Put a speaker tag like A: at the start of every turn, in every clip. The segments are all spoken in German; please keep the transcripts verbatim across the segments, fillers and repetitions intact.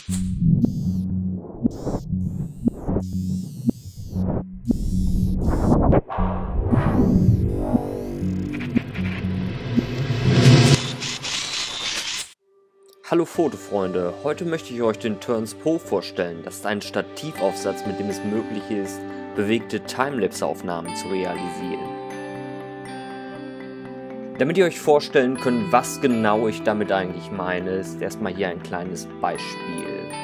A: Hallo Fotofreunde, heute möchte ich euch den Turns Pro vorstellen. Das ist ein Stativaufsatz, mit dem es möglich ist, bewegte Timelapse-Aufnahmen zu realisieren. Damit ihr euch vorstellen könnt, was genau ich damit eigentlich meine, ist erstmal hier ein kleines Beispiel.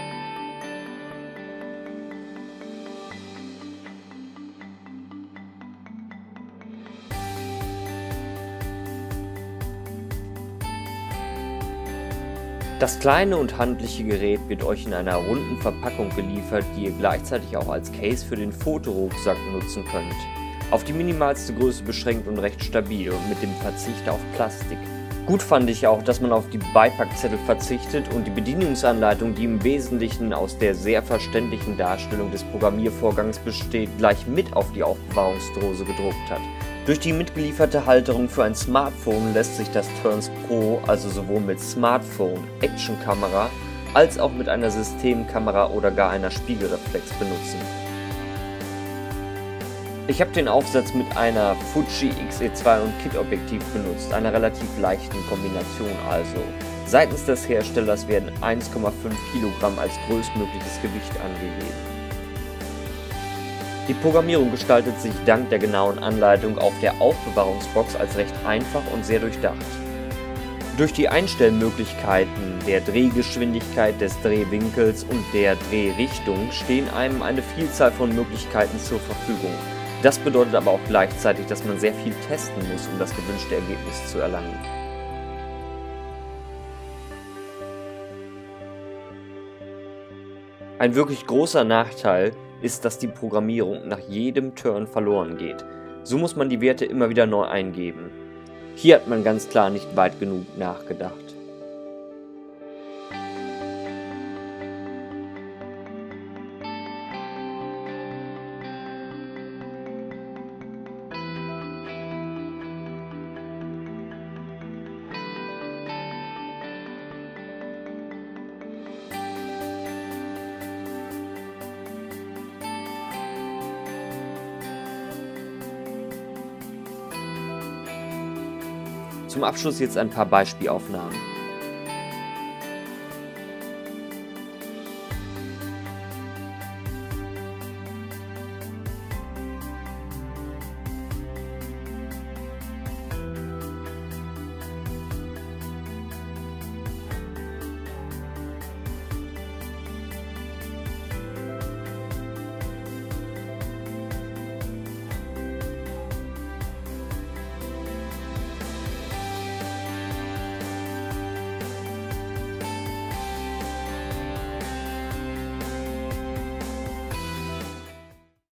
A: Das kleine und handliche Gerät wird euch in einer runden Verpackung geliefert, die ihr gleichzeitig auch als Case für den Fotorucksack nutzen könnt. Auf die minimalste Größe beschränkt und recht stabil und mit dem Verzicht auf Plastik. Gut fand ich auch, dass man auf die Beipackzettel verzichtet und die Bedienungsanleitung, die im Wesentlichen aus der sehr verständlichen Darstellung des Programmiervorgangs besteht, gleich mit auf die Aufbewahrungsdose gedruckt hat. Durch die mitgelieferte Halterung für ein Smartphone lässt sich das Turns Pro also sowohl mit Smartphone, Actionkamera als auch mit einer Systemkamera oder gar einer Spiegelreflex benutzen. Ich habe den Aufsatz mit einer Fuji X E zwei und Kit-Objektiv benutzt, einer relativ leichten Kombination also. Seitens des Herstellers werden eins Komma fünf Kilogramm als größtmögliches Gewicht angegeben. Die Programmierung gestaltet sich dank der genauen Anleitung auf der Aufbewahrungsbox als recht einfach und sehr durchdacht. Durch die Einstellmöglichkeiten der Drehgeschwindigkeit, des Drehwinkels und der Drehrichtung stehen einem eine Vielzahl von Möglichkeiten zur Verfügung. Das bedeutet aber auch gleichzeitig, dass man sehr viel testen muss, um das gewünschte Ergebnis zu erlangen. Ein wirklich großer Nachteil ist, dass die Programmierung nach jedem Turn verloren geht. So muss man die Werte immer wieder neu eingeben. Hier hat man ganz klar nicht weit genug nachgedacht. Zum Abschluss jetzt ein paar Beispielaufnahmen.